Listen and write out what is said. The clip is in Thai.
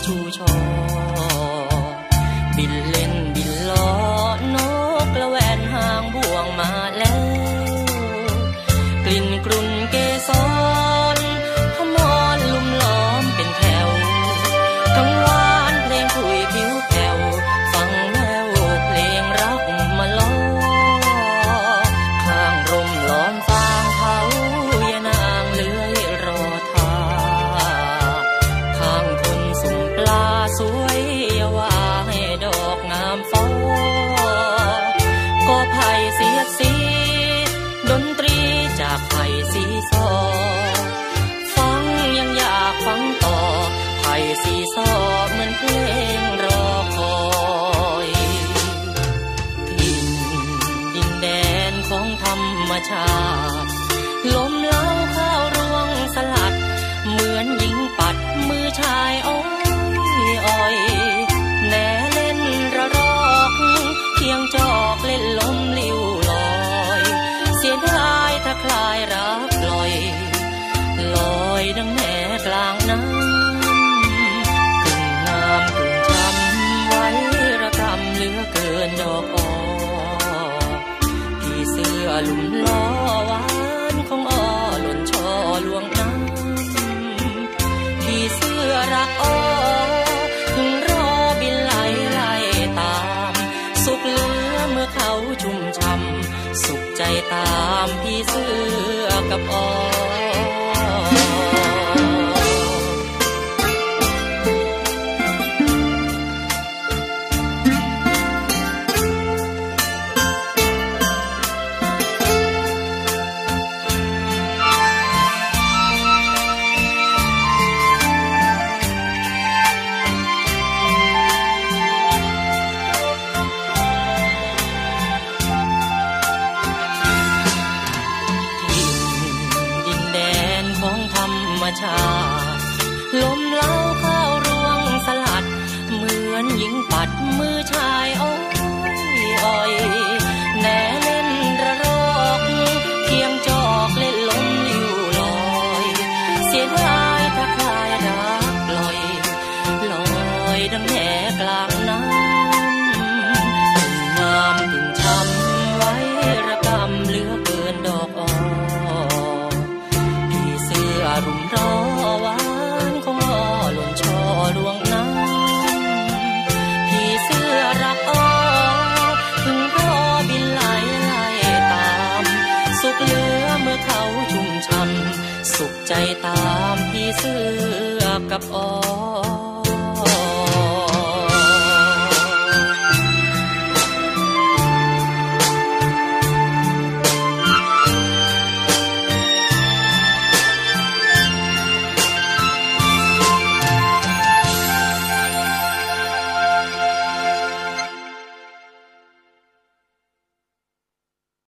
ชูช่อบินเล่นบินล้อนกละแวนหางบ่วงมาแล้วกลิ่นกรุ่นเกสรขมอนลุ่มล้อมเป็นแถวกังวานเพลงคุยผิวแผ่วฟังแววเพลงรักมาล้อข้างร่มล้อมฟางเขายานางเลื้อยรอท่าข้างคนสุ่มปลาสวยว่าให้ดอกงามฟ้าก็ไผ่เสียดสีดนตรีจากไผ่สีซอฟังยังอยากฟังต่อไผ่สีซอเหมือนเพลงรอคอยถิ่นดินแดนของธรรมชาติลมเล้าข้าวรวงสลัดเหมือนหญิงปัดมือชายอ้อยแหน่เล่นระรอกเคียงจอกเล่นลมลิ้วลอยเสียดายถ้าคลายรักลอยลอยดังแหน่กลางน้ำกึ่งงามกึ่งจำไว้ระกำเหลือเกินดอกอ้อพี่เสื้อลุ่มล้อหวานของอ้อหล่นช่อลวงน้ำพี่เสื้อรักอ้อถึงรอบินไหลตามสุขเหลือเมื่อเขาชุ่มช่ำสุขใจตามพี่เสื้อกับอ้อลมเล้าข้าวรวงสลัดเหมือนหญิงปัดมือชายอ้อยแหน่เล่นระรอกเคียงจอกเล่นลมลิ้วลอยเสียดายถ้าคลายรักลอยดังแหน่กลางน้ำงามกึ่งช้ำไว้ระกำเหลือเกินดอกอ้อพี่เสื้อรุ่มรอหวานของอ้อหล่นช่อลวงน้ำพี่เสื้อรักอ้อถึงรอบินไหลตามสุขเหลือเมื่อเขาชุ่มช่ำสุขใจตามพี่เสื้อกับอ้อ